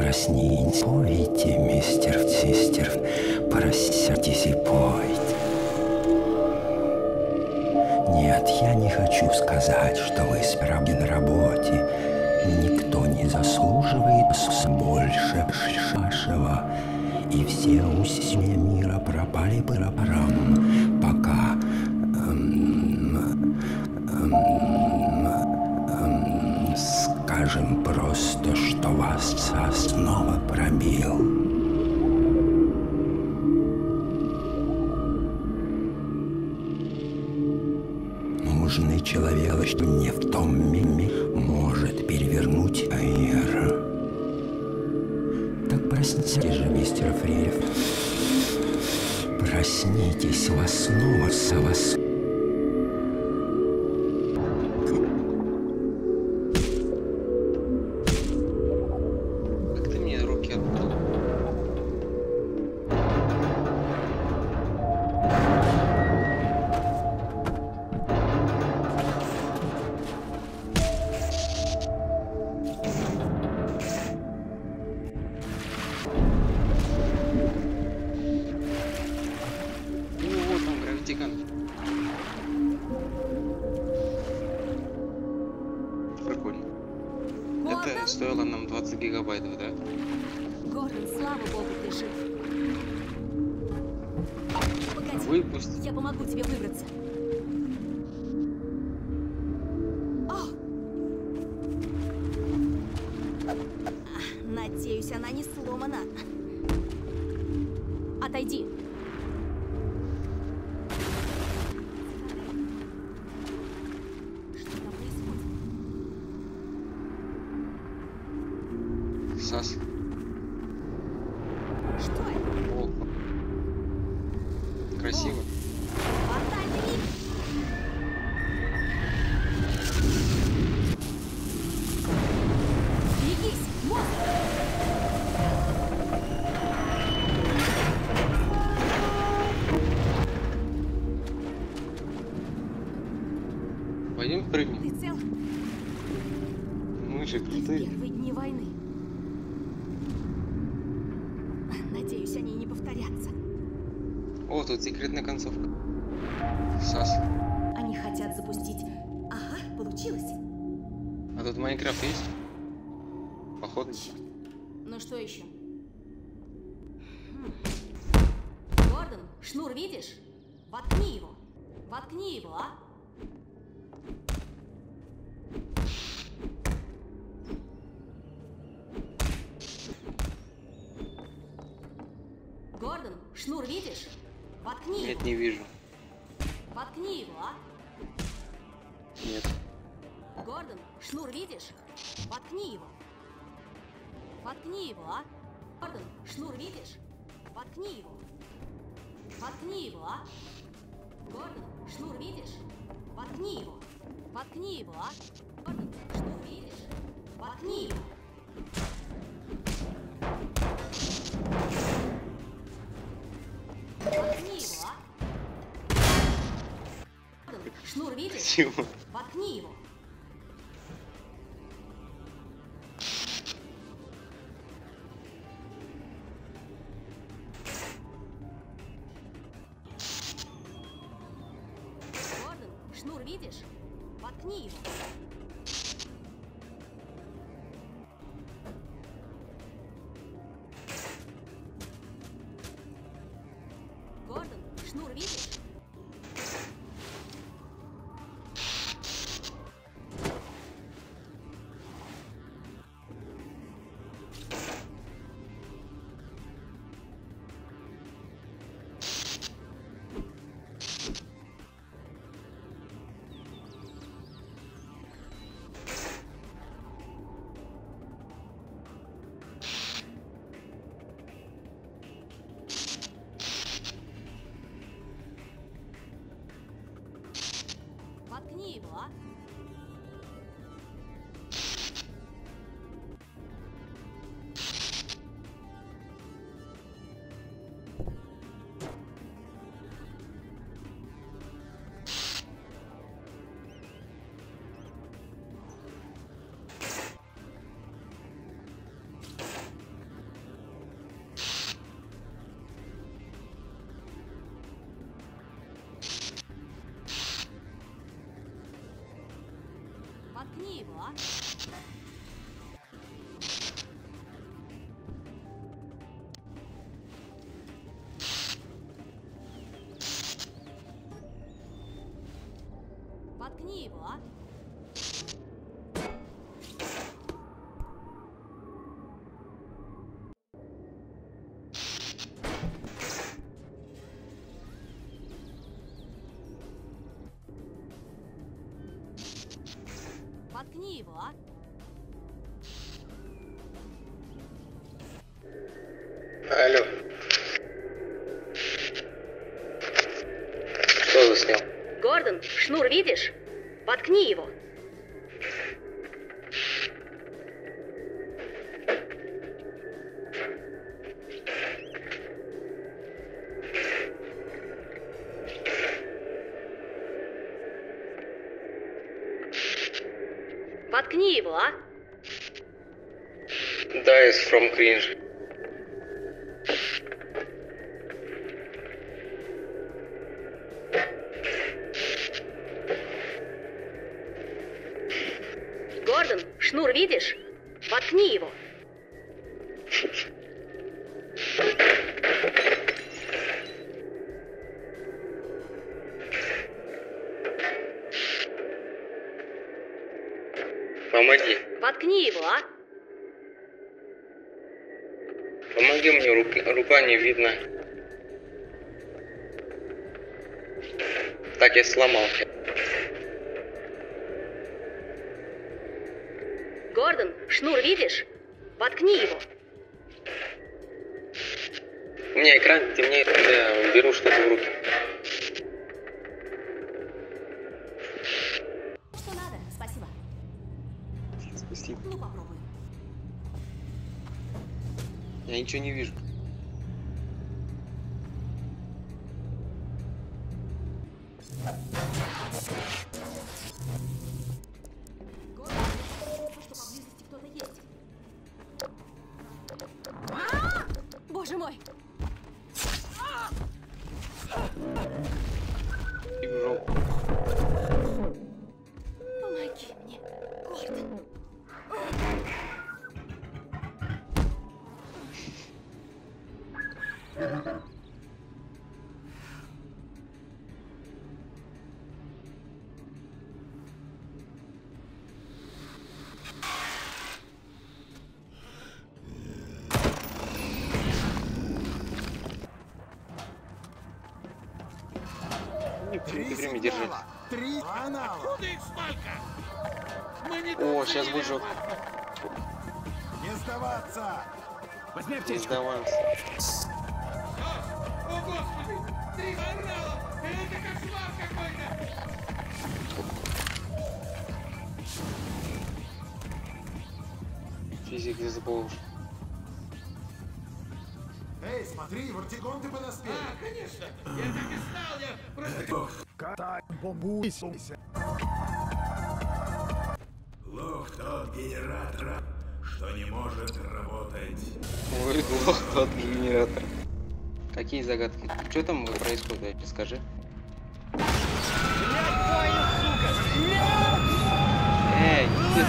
проснитесь, пойте, мистер Цистер, проситесь и пойте. Нет, я не хочу сказать, что вы справеды на работе. Никто не заслуживает больше вашего, и все усилия мира пропали парам, пока скажем просто, что вас снова пробил. Нужный человек, что не в том мире, может перевернуть мир. Так проснитесь же, мистер Фрейр. Проснитесь, вас снова вас. Прикольно. Это стоило нам 20 гигабайтов, да? Гордон, слава богу, ты жив. Погоди, Выпусти. я помогу тебе выбраться. Надеюсь, она не сломана. Отойди. Что там происходит? Сас. Что это? О. Красиво. Фатальный миг! Берегись, монстр! Пойдем прыгнем. Ты цел? Мы же Ты в крутые. первые дни войны. Надеюсь, они не повторятся. О, тут секретная концовка. Сас. Они хотят запустить... Ага, получилось. А тут Майнкрафт есть? Походу. Черт. Ну что еще? Гордон, шнур видишь? Воткни его. Воткни его, а? Гордон, шнур видишь? Воткни Нет, его. не вижу. Воткни его, а? Нет. Гордон, шнур видишь? Воткни его. Воткни его, а? Гордон, шнур видишь? Воткни его. Воткни его, а? Гордон, шнур видишь? Воткни его. Воткни его, а? Гордон, шнур видишь? Воткни его. Воткни его, а? Гордон, шнур видишь? Красиво. Воткни его. Гордон, шнур видишь? Воткни его. Гордон, шнур видишь? Воткни его, а? Воткни его, а? Воткни его, а? Алло. Что заснял? Гордон, шнур видишь? Воткни его. Воткни его, а? Dies from cringe. Гордон, шнур видишь? Воткни его. Помоги. Воткни его, а? Помоги мне, рука не видно. Так, я сломал. Гордон, шнур видишь? Воткни его. У меня экран темнеет, когда я беру что-то в руки. Что надо? Спасибо. Спасибо. Ну, попробуй. Я ничего не вижу. Гордон, что поблизости кто-то есть. Боже мой! И в жопу. Помоги мне, Гордон. Ты время держи. 3 анала. Откуда их столько? Мы не О, сейчас будет жопа. Не сдаваться. Возьми Не аптечку. сдаваемся. О, Господи! 3 орала! Это кошмар какой-то! Физик где заполнишь. Эй, смотри, вортигон ты подоспел. А, конечно! Я так и знал, я просто... Катай бомбу. Лох тот генератор, что не может работать. Ой, глох тот генератор. Какие загадки? Что там происходит? Расскажи. Эй, ты...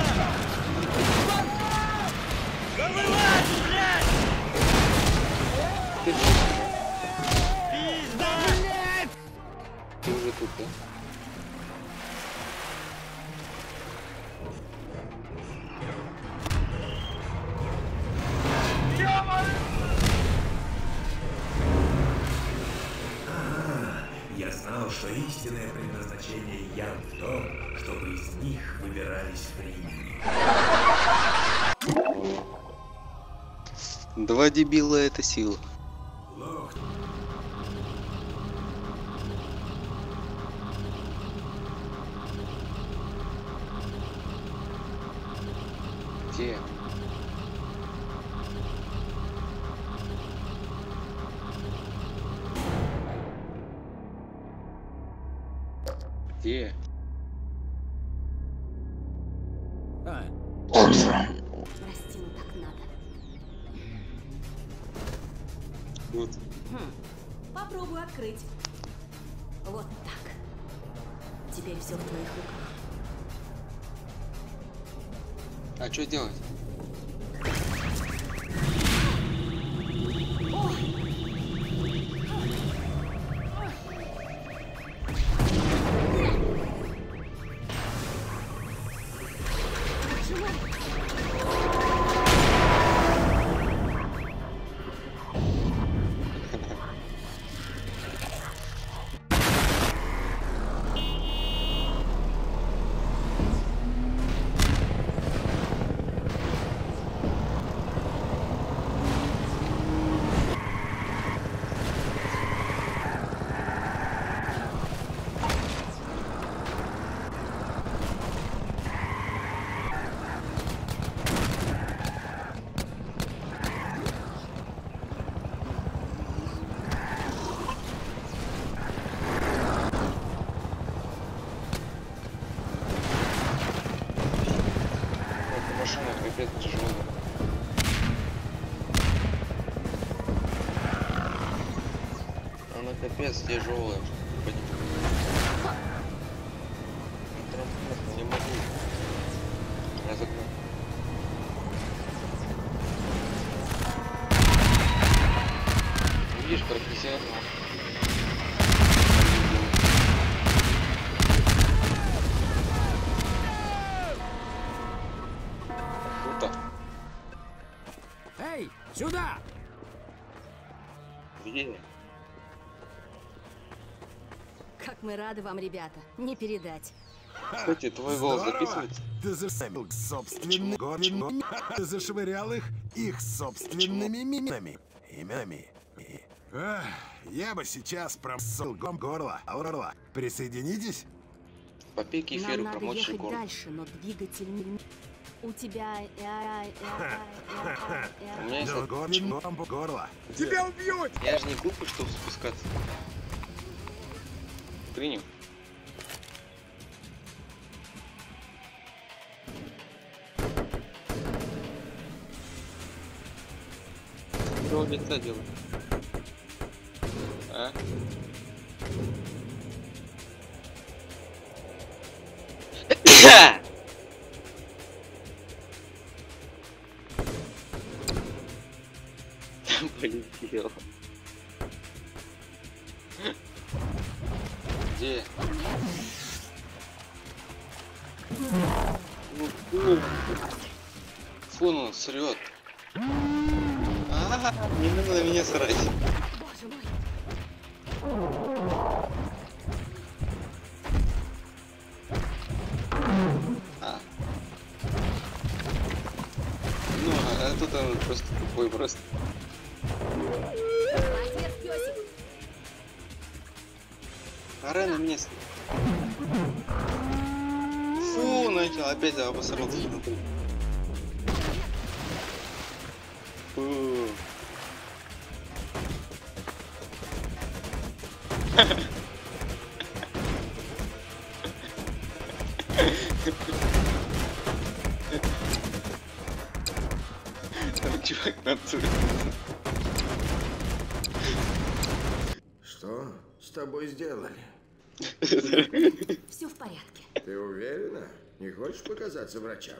Ты уже тут, да? Я знал, что истинное предназначение ям в том, чтобы из них выбирались фрини. Два дебила — это сила. Лох, Где? Где? Прости, ну так надо. Вот. Попробую открыть. Вот так. Теперь все в твоих руках. А что делать? Эта машина капец тяжелая. Она капец тяжелая. Транспорт не могу разогнать. Видишь, профессионал. Круто. Эй, сюда! Где? Как мы рады вам, ребята. Не передать. Кстати, твой голос записывается? Ты зашвырял собственными горами. Ты зашвырял их собственными именами. Ах, я бы сейчас промсал горло. Орла, присоединитесь? Попей Нам кефир и надо промочь ехать горло. дальше, но двигатель не... У тебя... У меня есть... Горло. Тебя убьют! Я же не глупый, чтобы спускаться. Принял. Что лица делать? А? Полетел. Где? Фу, он срет. Не надо меня срать. Боже мой. Ну, а тут он просто тупой просто. Отец, пёсик. Пора на место. Фу, начал опять обосрался. Смотри. Фу. Там чувак натуре. Что с тобой сделали? Все в порядке. Ты уверена? Не хочешь показаться врачам?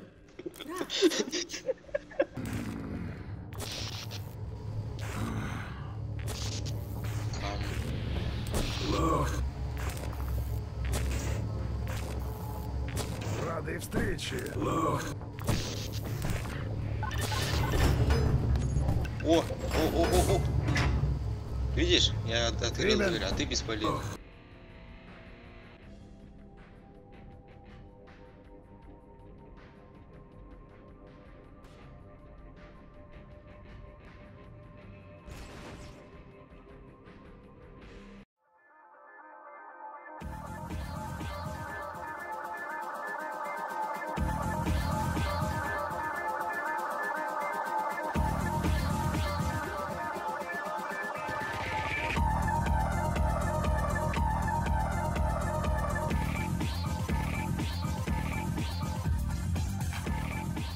Рады встрече. О. Видишь, я открыл дверь, а ты бесполезен.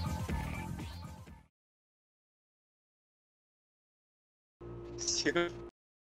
Все.